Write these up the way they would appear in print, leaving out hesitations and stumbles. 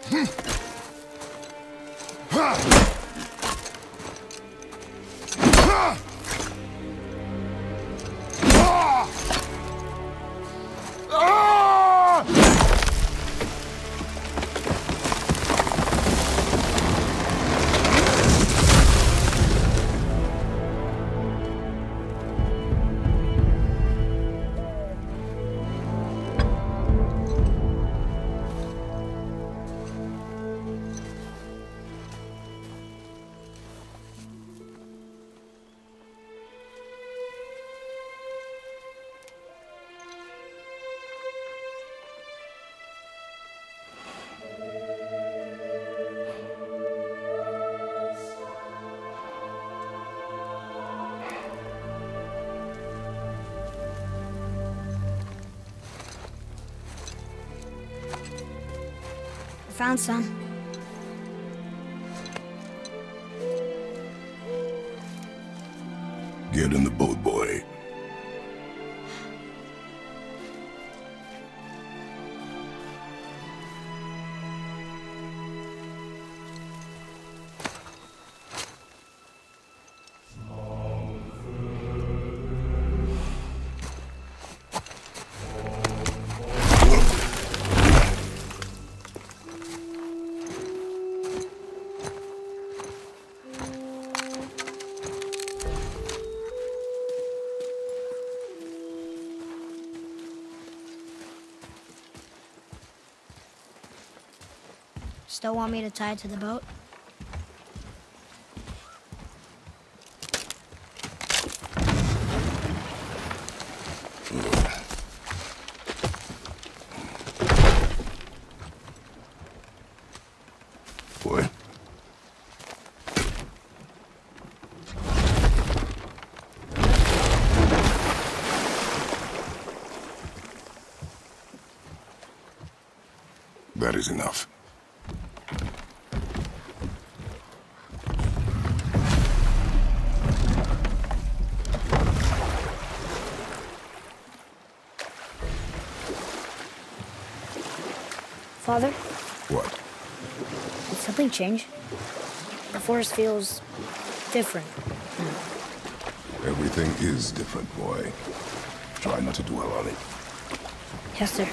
Found some. Get in the boat, boy. Still want me to tie it to the boat? Boy. That is enough. Father? What? Did something change? The forest feels different. Everything is different, boy. Try not to dwell on it. Yes, sir.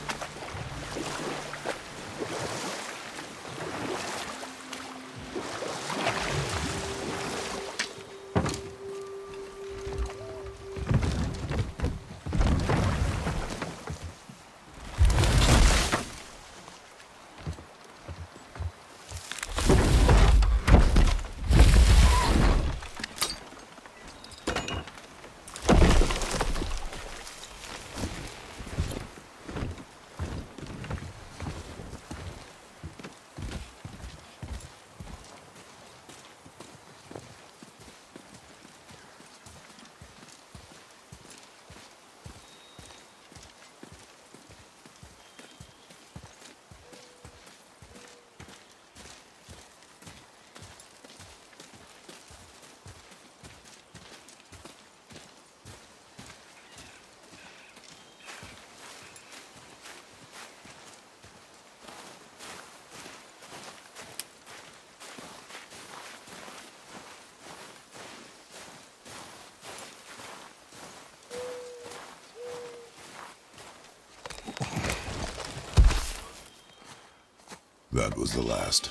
That was the last.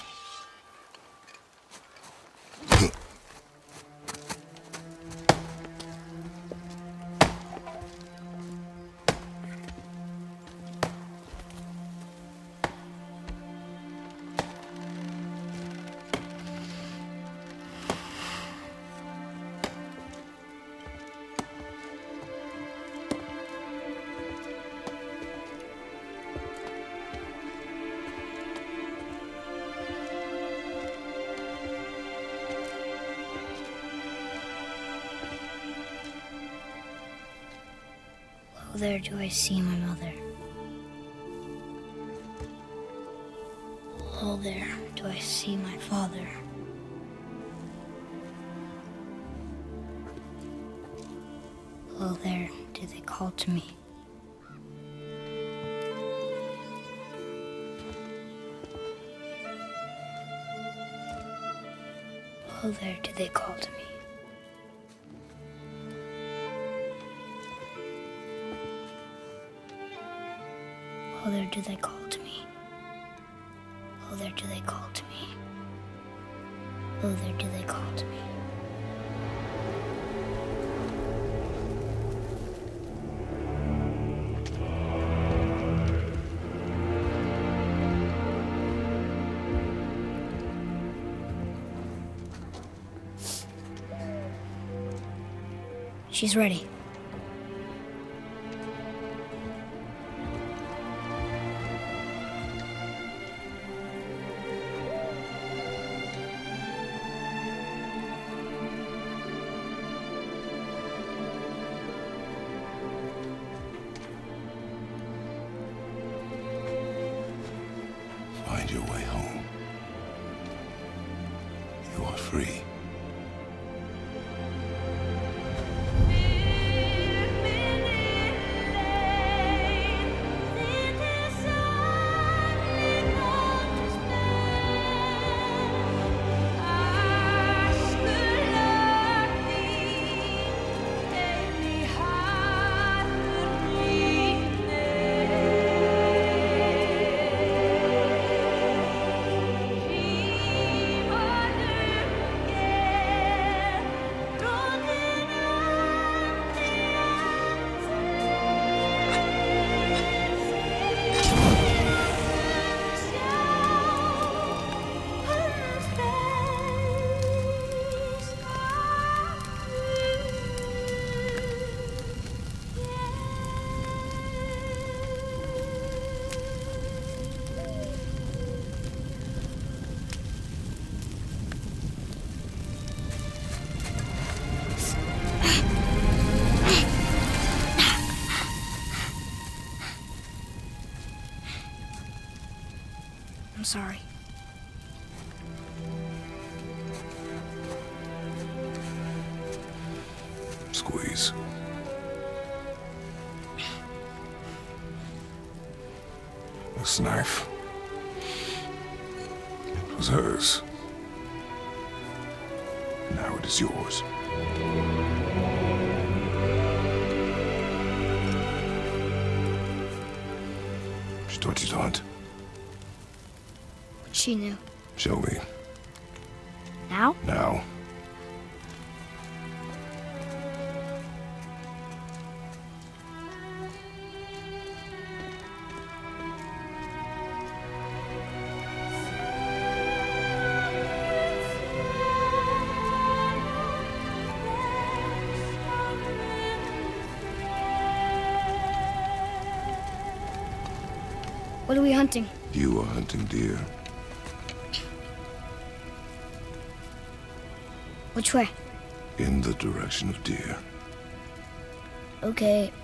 Oh, there do I see my mother. Oh, there do I see my father. Oh, there do they call to me. Oh, there do they call to me. Oh, there do they call to me. Oh, there do they call to me. Oh, there do they call to me. She's ready. Find your way home. You are free. I'm sorry. Squeeze. This knife. It was hers. Now it is yours. She taught you to hunt. She knew. Show me. Now? Now. What are we hunting? You are hunting deer. Which way? In the direction of deer. Okay,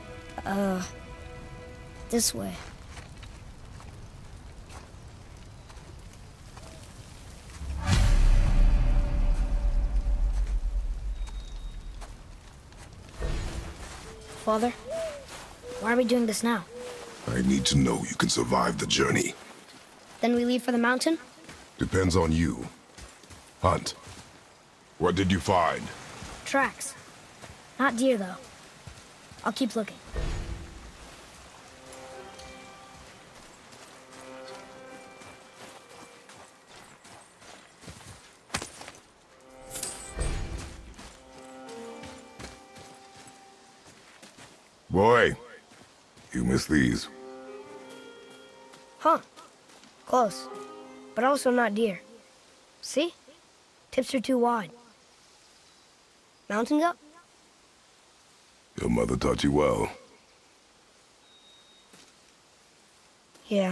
this way. Father, why are we doing this now? I need to know you can survive the journey. Then we leave for the mountain? Depends on you. Hunt. What did you find? Tracks. Not deer, though. I'll keep looking. Boy, you missed these. Huh. Close. But also not deer. See? Tips are too wide. Mountain goat? Your mother taught you well. Yeah.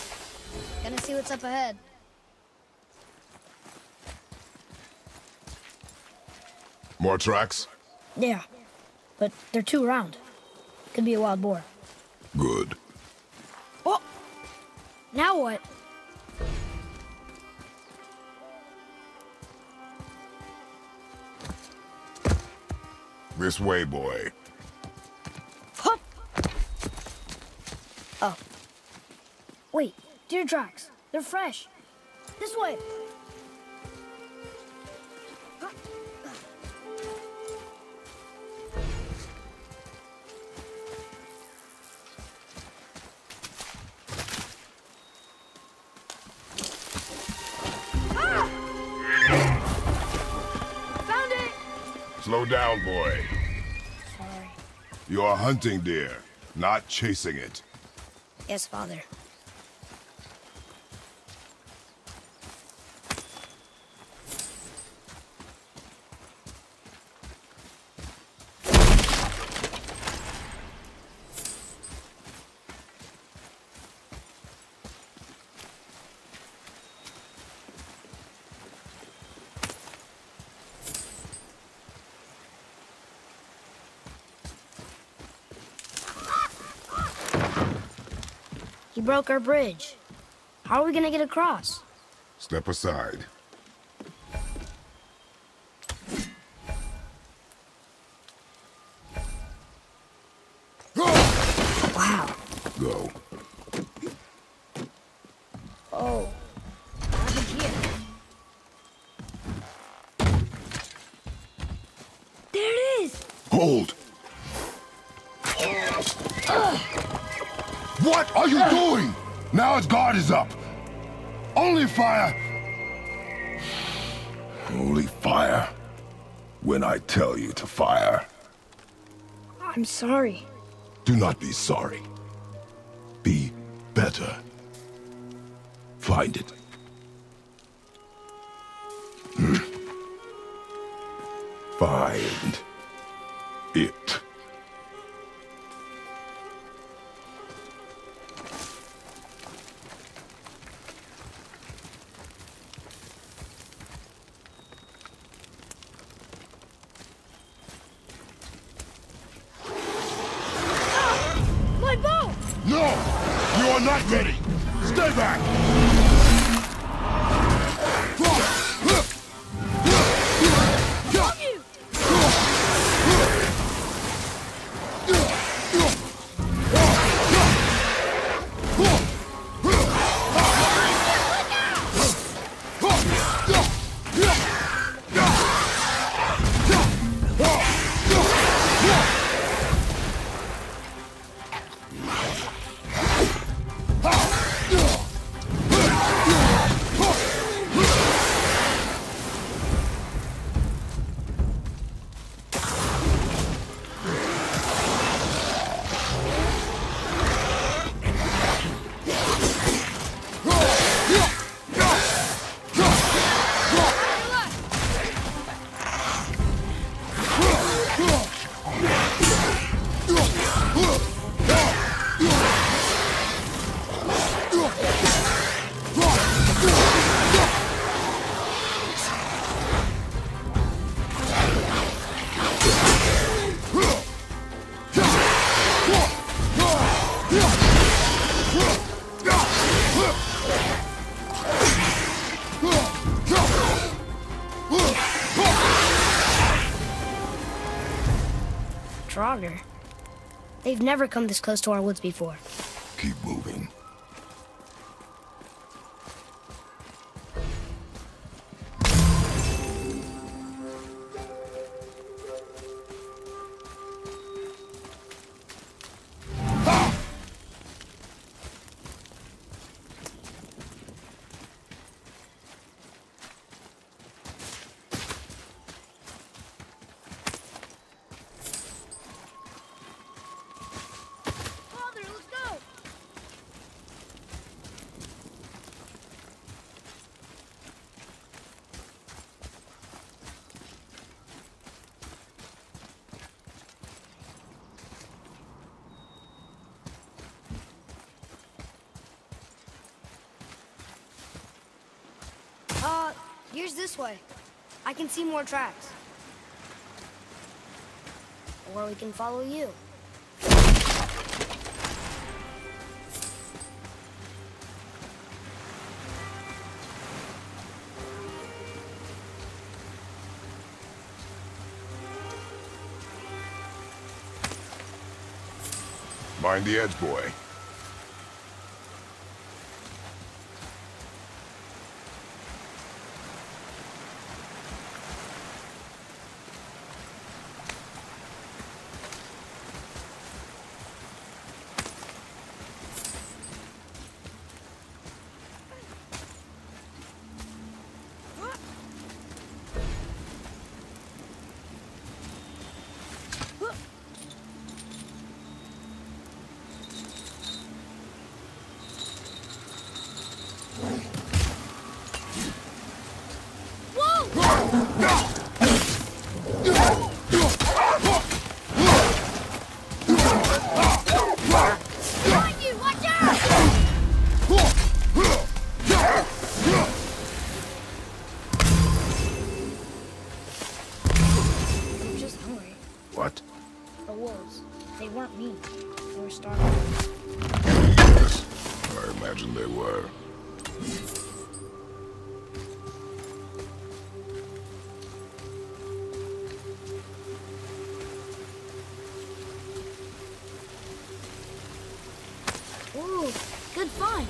Gonna see what's up ahead. More tracks? Yeah, but they're too round. Could be a wild boar. Good. Oh! Now what? This way, boy. Hup! Oh. Wait, deer tracks. They're fresh. This way. Slow down, boy. Sorry. You are hunting deer, not chasing it. Yes, Father. He broke our bridge. How are we gonna get across? Step aside. Wow. Go. Oh. What happened here? There it is! Hold! What are you doing? Now its guard is up. Only fire. Only fire. When I tell you to fire. I'm sorry. Do not be sorry. Be better. Find it. Find it. My bow! No! You are not ready! Stay back! Love you! Draugr. They've never come this close to our woods before. Keep moving. Father, let's go! Here's this way. I can see more tracks. Or we can follow you. Mind the edge, boy. What? The wolves. They weren't mean. They were starving. Yes, I imagine they were. Ooh, good find.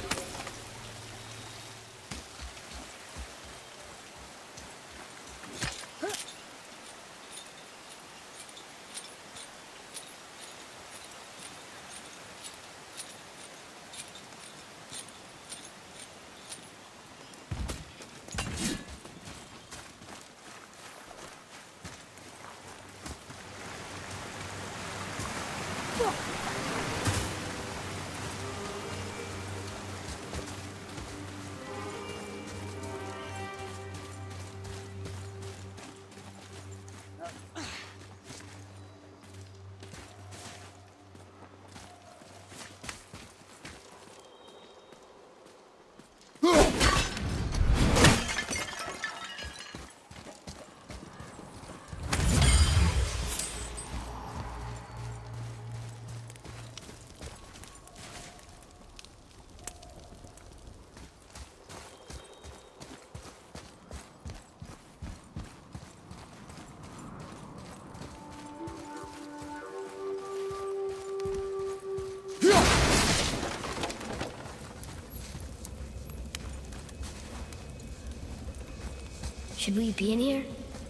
Should we be in here?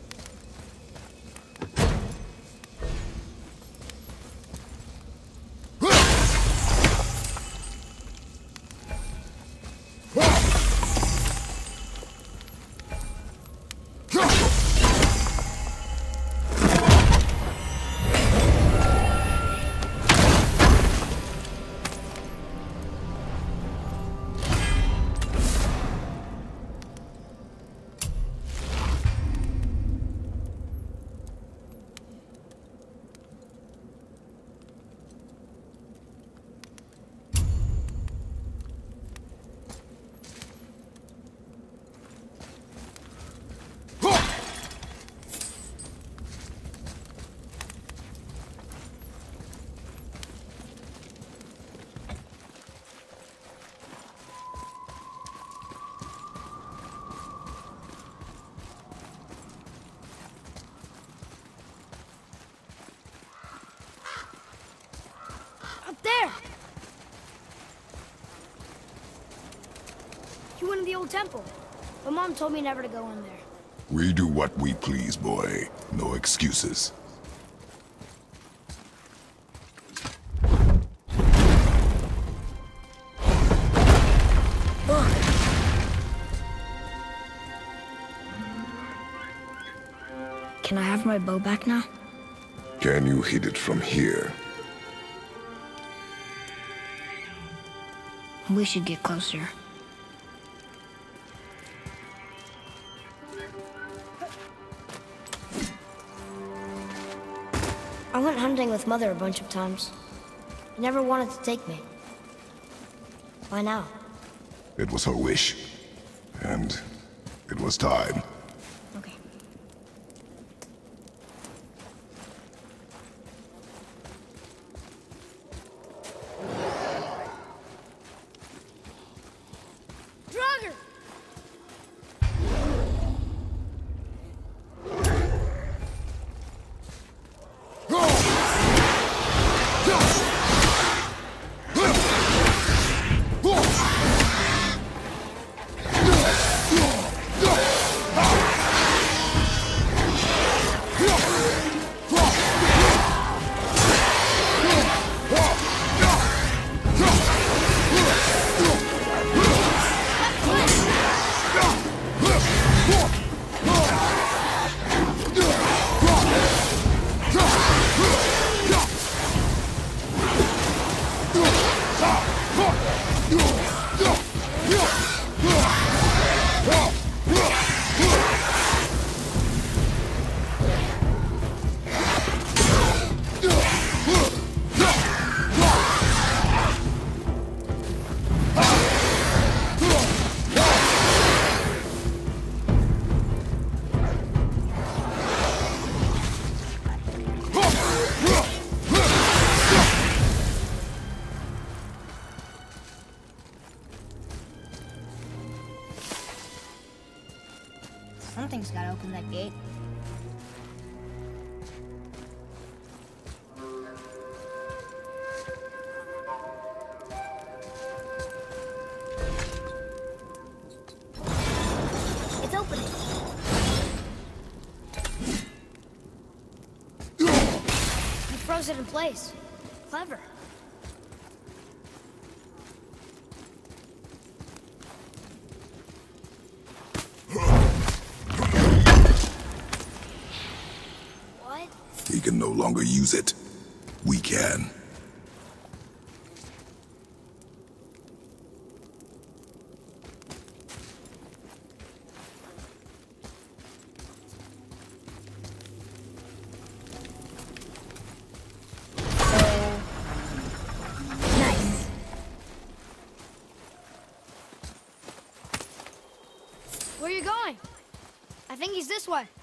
Up there! You went in the old temple, but Mom told me never to go in there. We do what we please, boy. No excuses. Can I have my bow back now? Can you hit it from here? We should get closer. I went hunting with Mother a bunch of times. She never wanted to take me. Why now? It was her wish. And it was time. Okay. Something's gotta open that gate. It's opening. You froze it in place. Clever. What? He can no longer use it. We can. Nice. Where are you going? I think he's this way.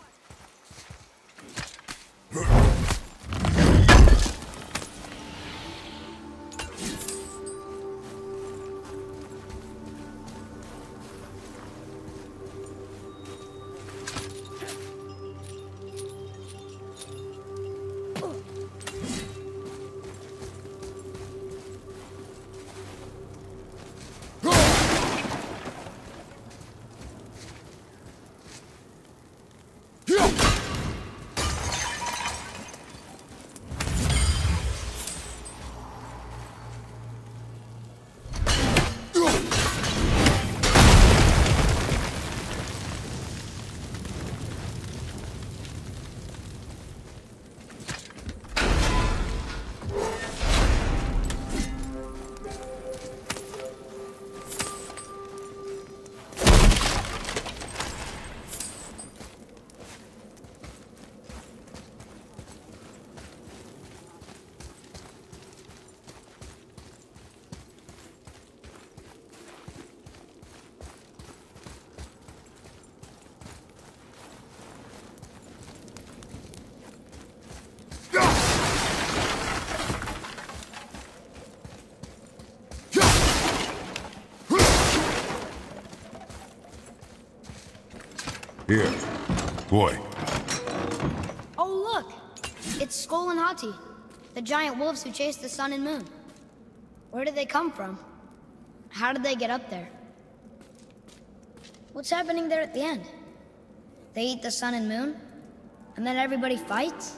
Here. Boy. Oh, look! It's Skull and Hati, the giant wolves who chase the sun and moon. Where did they come from? How did they get up there? What's happening there at the end? They eat the sun and moon? And then everybody fights?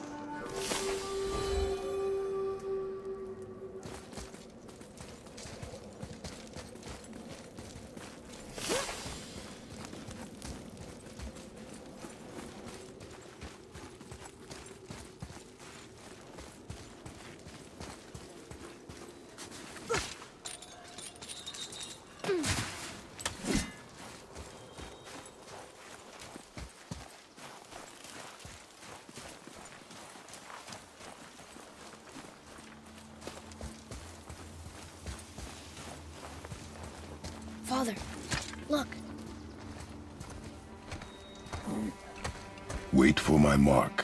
Father, look. Wait for my mark.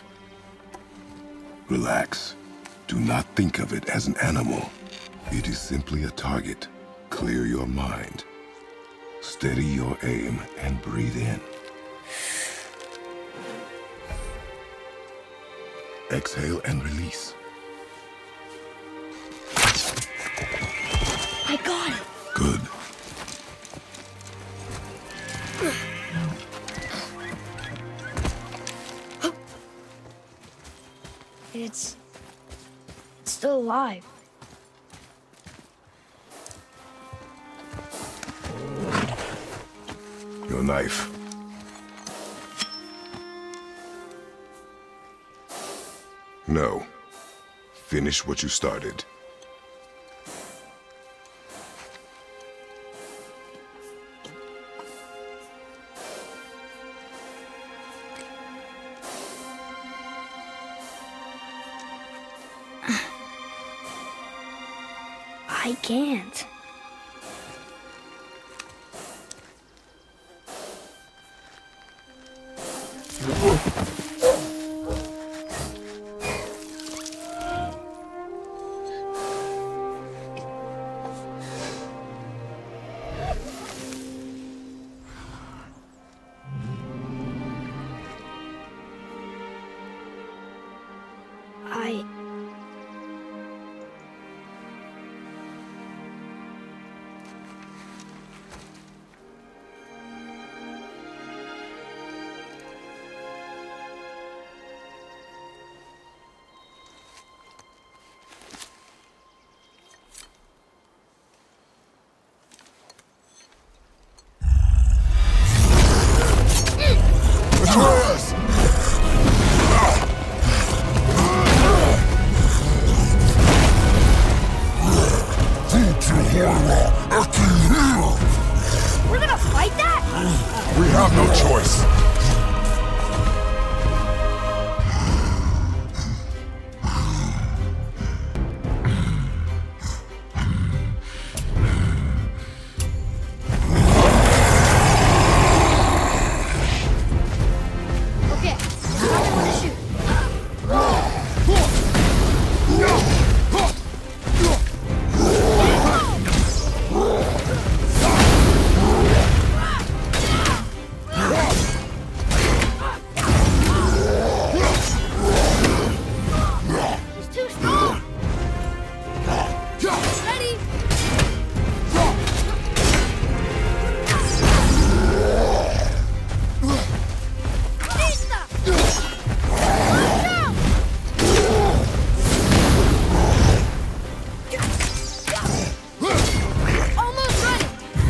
Relax. Do not think of it as an animal. It is simply a target. Clear your mind. Steady your aim and breathe in. Exhale and release. I got it. Good. It's still alive. Your knife. No. Finish what you started. I can't. We have no choice. Okay, tell me when to shoot. He's too strong. Ready? Vista! Watch out! Almost ready.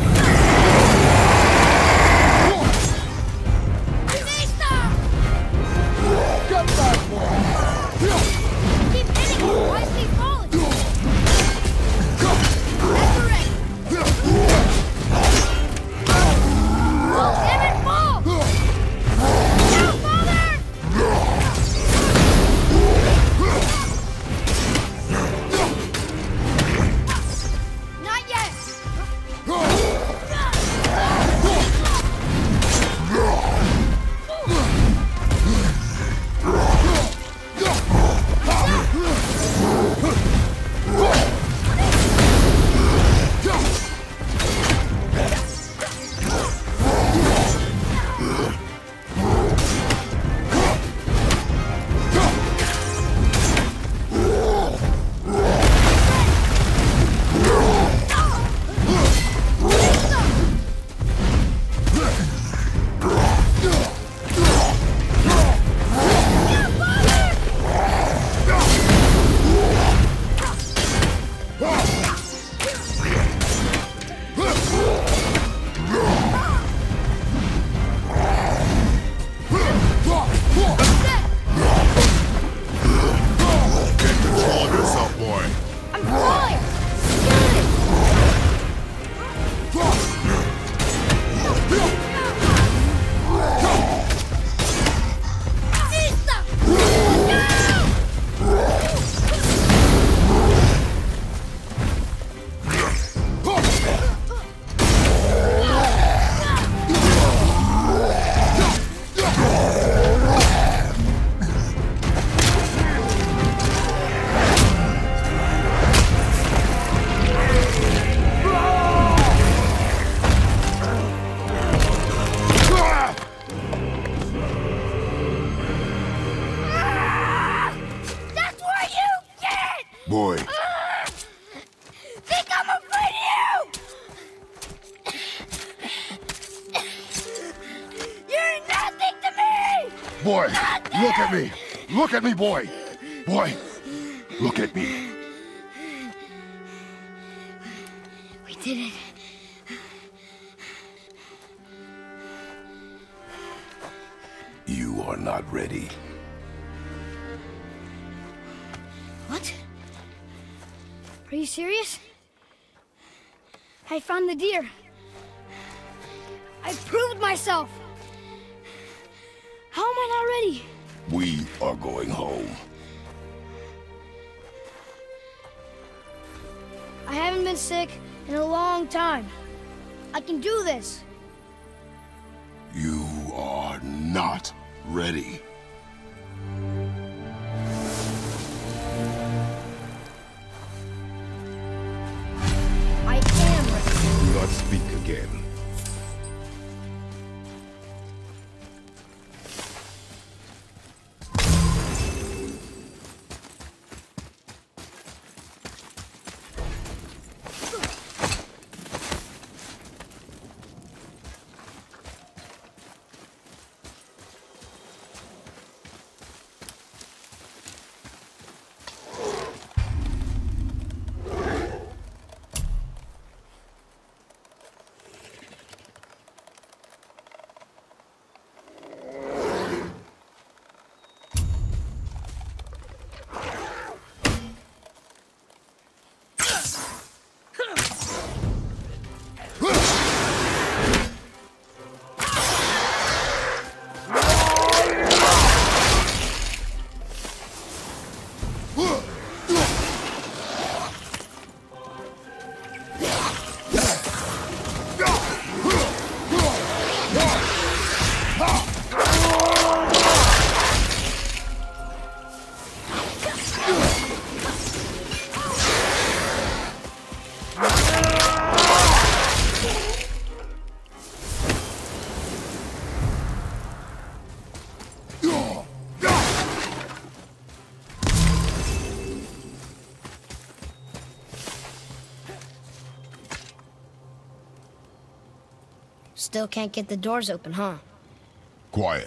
Vista! Get back, boy! Keep hitting him. Why is he falling? Resurrect. Damn it, fall! Now, father! Not yet. Get control of yourself, boy. I'm falling. Vista! That's where you get! Boy, Think I'm afraid of you! You're nothing to me! boy, look at me. Look at me, boy. Boy, look at me. We did it. You are not ready. What? Are you serious? I found the deer. I proved myself. How am I not ready? We are going home. I haven't been sick in a long time. I can do this. You are not ready. I am ready. Do not speak again. Still can't get the doors open, huh? Quiet.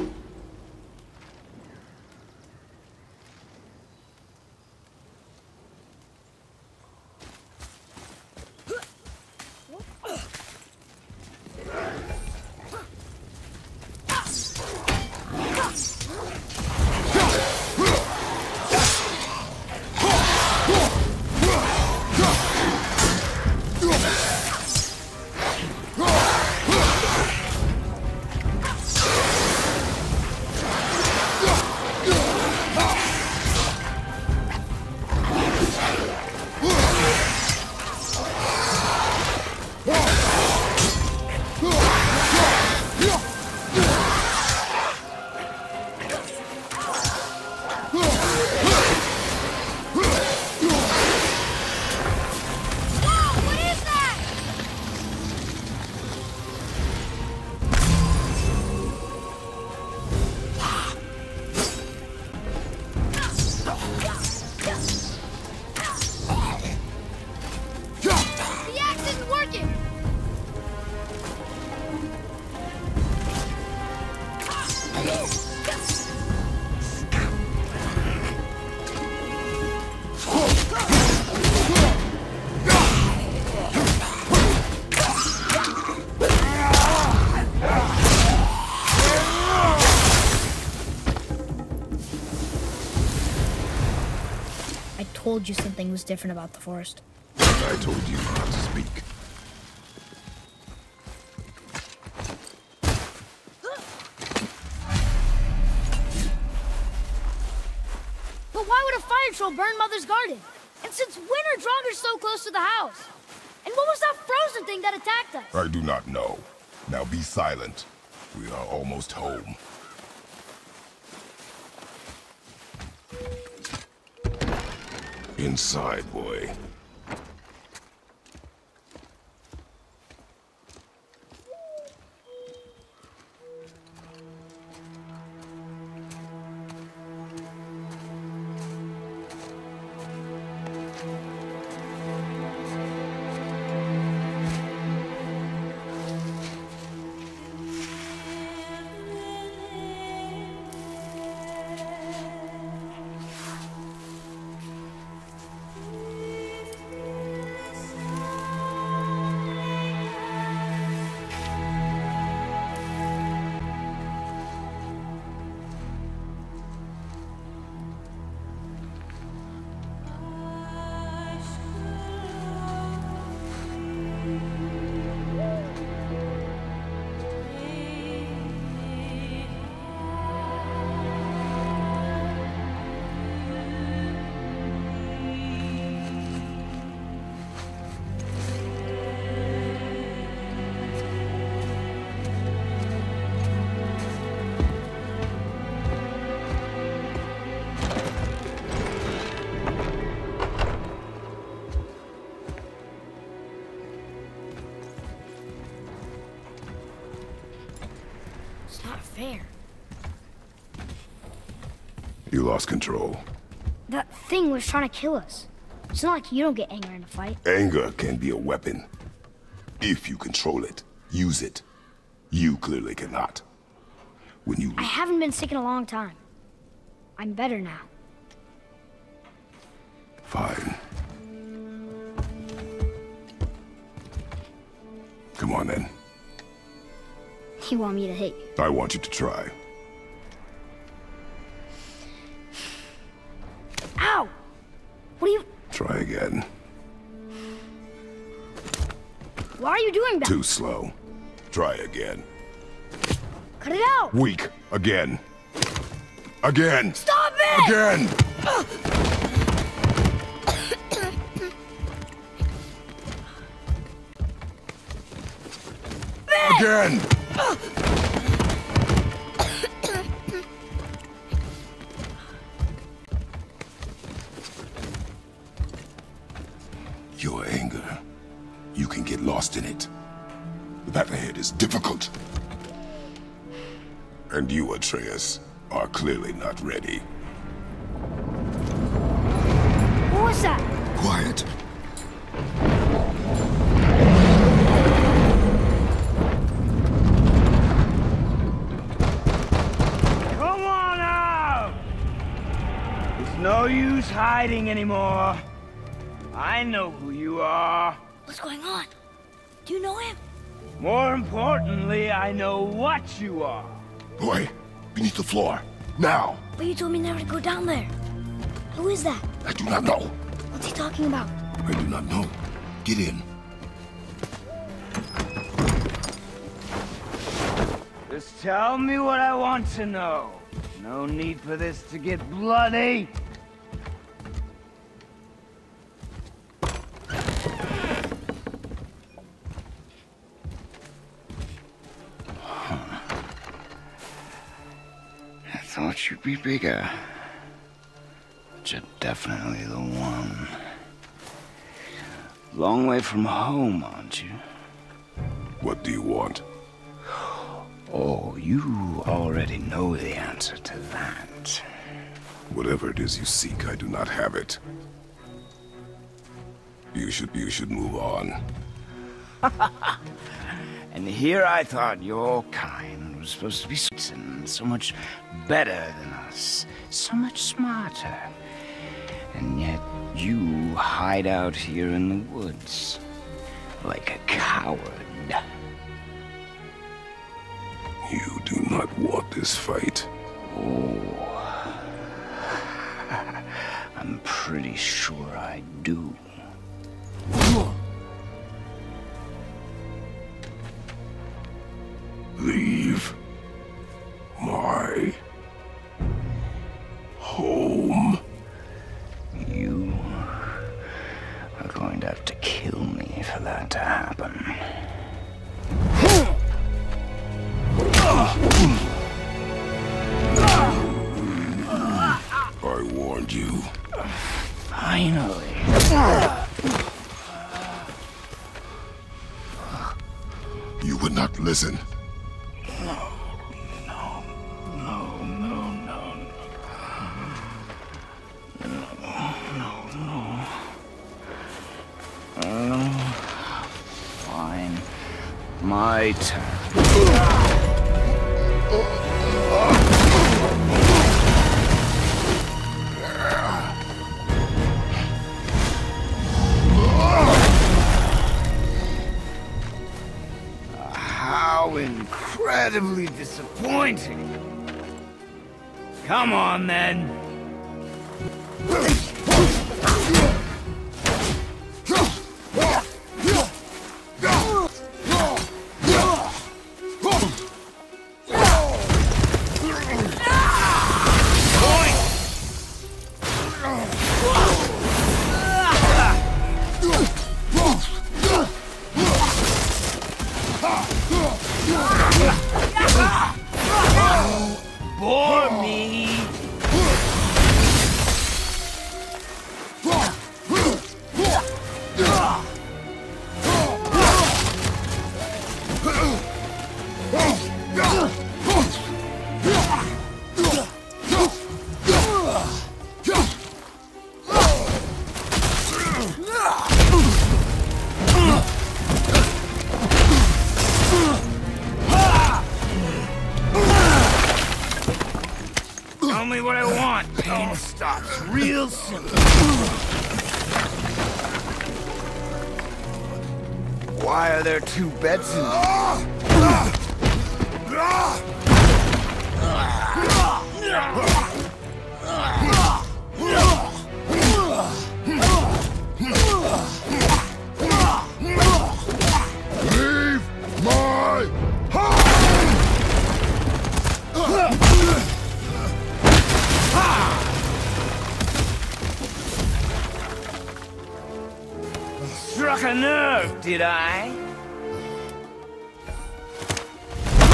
I told you something was different about the forest. I told you not to speak. But why would a fire troll burn Mother's garden? And since when are Draugrs so close to the house? And what was that frozen thing that attacked us? I do not know. Now be silent. We are almost home. Inside, boy. Fair. You lost control. That thing was trying to kill us. It's not like you don't get anger in a fight. Anger can be a weapon. If you control it, use it. You clearly cannot. When you... I haven't been sick in a long time. I'm better now. Fine. Come on then. You want me to hit you? I want you to try. Ow! What are you... Try again. Why are you doing that? Too slow. Try again. Cut it out! Weak. Again. Again! Stop it! Again! Again! Your anger, you can get lost in it. The path ahead is difficult. And you, Atreus, are clearly not ready. What was that? Quiet. Come on out! There's no use hiding anymore. I know who you are. What's going on? Do you know him? More importantly, I know what you are. Boy, beneath the floor. Now! But you told me never to go down there. Who is that? I do not know. What's he talking about? I do not know. Get in. Just tell me what I want to know. No need for this to get bloody. I thought you'd be bigger. But you're definitely the one. Long way from home, aren't you? What do you want? Oh, you already know the answer to that. Whatever it is you seek, I do not have it. You should move on. And here I thought your kind was supposed to be so much better than us, so much smarter. And yet you hide out here in the woods like a coward. You do not want this fight. Oh, I'm pretty sure I do. Leave my home. You are going to have to kill me for that to happen. I warned you. Finally. You would not listen. Fine. My turn. How incredibly disappointing. Come on, then. Bore me. Tell me what I want. Pain stops real simple. Why are there two beds in Leave my home! Struck a nerve, did I?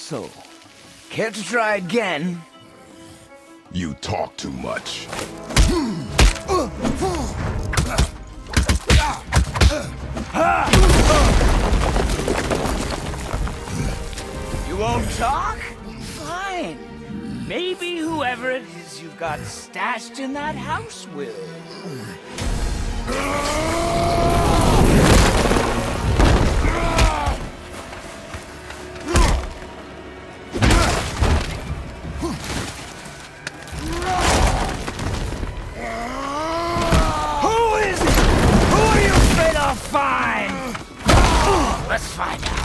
So, care to try again? You talk too much. You won't talk? Fine. Maybe whoever it is you've got stashed in that house will. Who is it? Who are you afraid I'll find? Let's find out.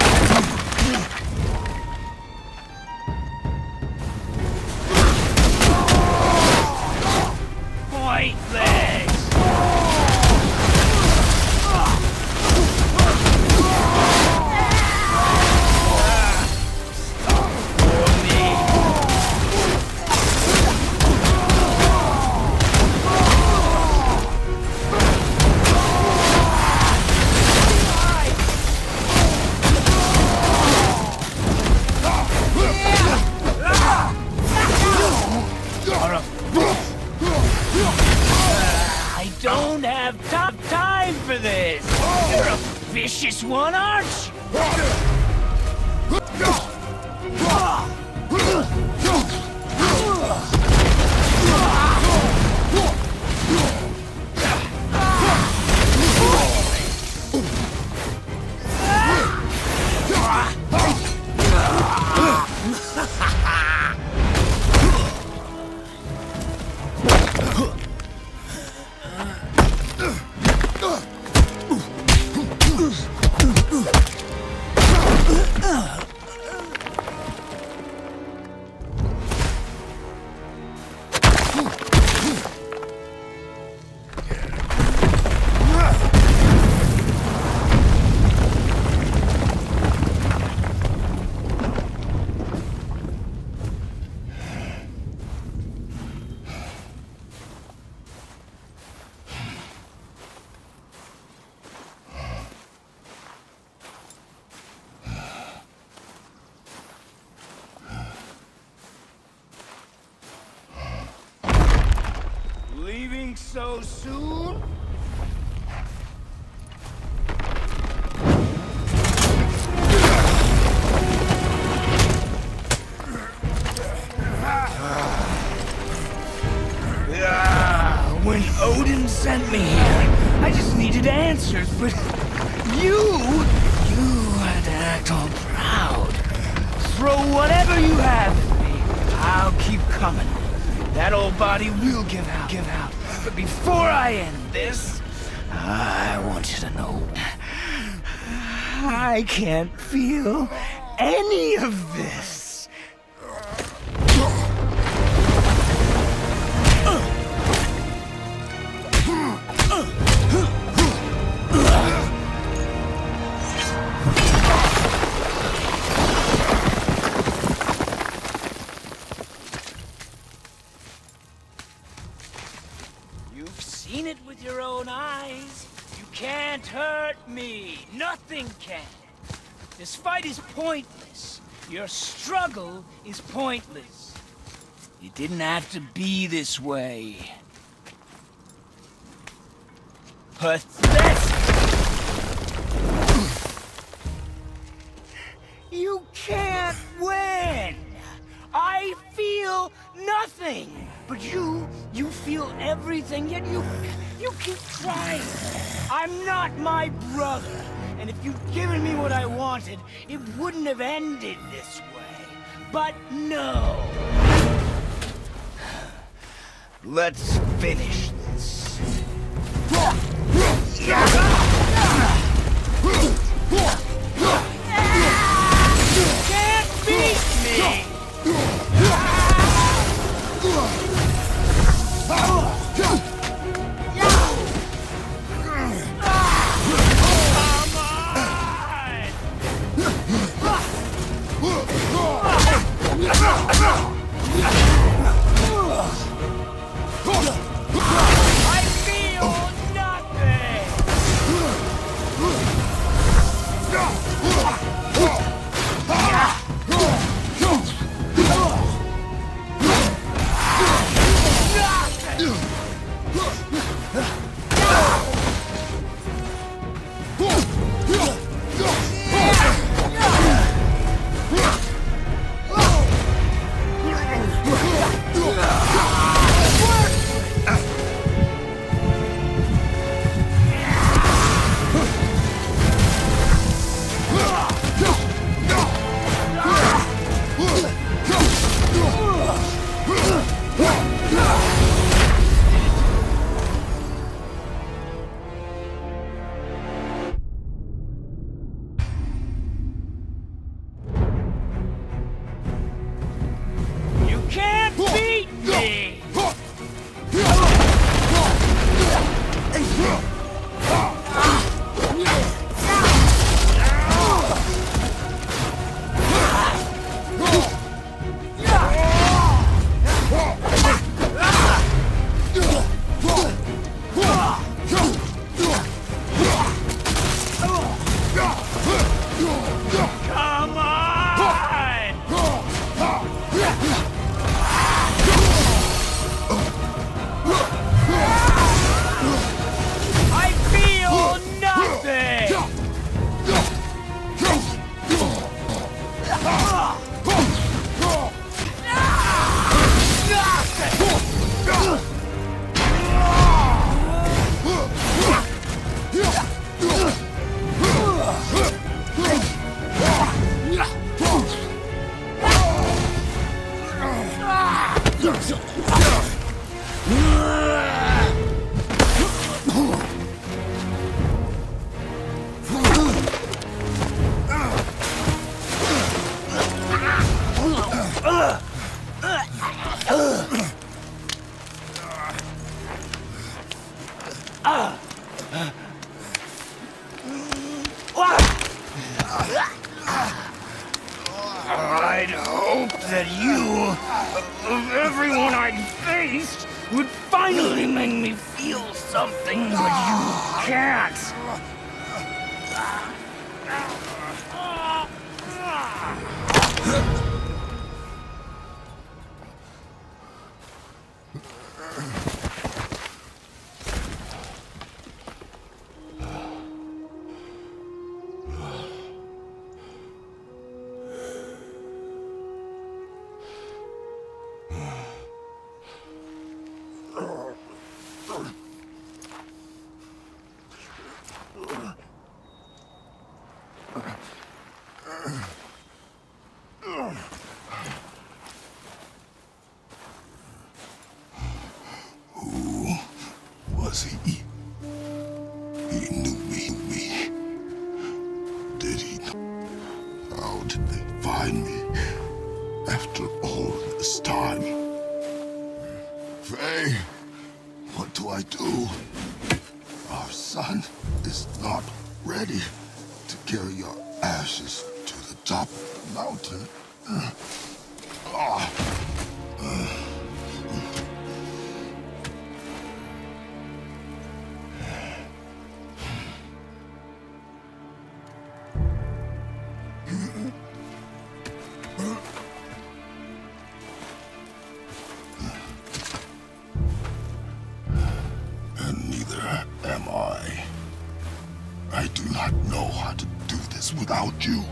Pointless! I don't have time for this! You're a vicious one, aren't Leaving so soon? When Odin sent me here, I just needed answers, but you had to act all proud. Throw whatever you have at me. I'll keep coming. That old body will give out. But before I end this, I want you to know I can't feel any of this. You've seen it with your own eyes. You can't hurt me. Nothing can. This fight is pointless. Your struggle is pointless. It didn't have to be this way. Pathetic! You can't win! I feel nothing! But you feel everything, yet you keep trying. I'm not my brother, and if you'd given me what I wanted, it wouldn't have ended this way. But no! Let's finish this. You can't beat me! I feel nothing! I'd hope that you, of everyone I'd faced, would finally make me feel something, but you can't. Was he? He knew me. Did he? How did they find me after all this time? Faye, what do I do? Our son is not ready to carry your ashes to the top of the mountain. And neither am I. I do not know how to do this without you.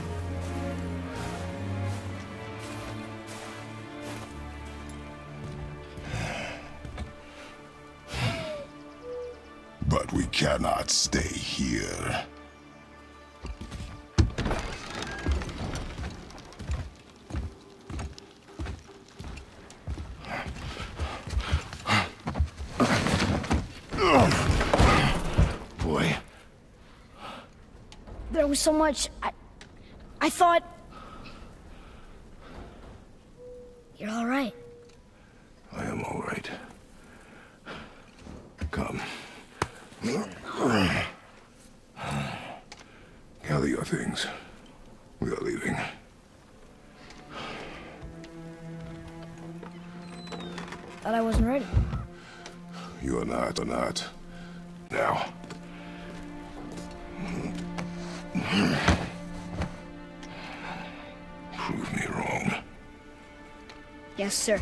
But we cannot stay here. Boy. There was so much... I thought... You're all right. I am all right. Come. Gather your things. We are leaving. Thought I wasn't ready. You are not, or not. Now. Prove me wrong. Yes, sir.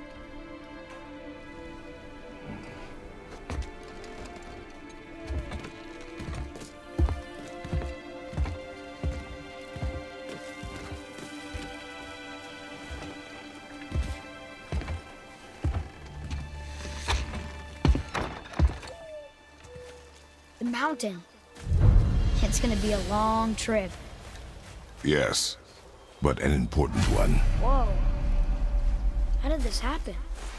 The mountain. It's gonna be a long trip. Yes, but an important one. Whoa. How did this happen?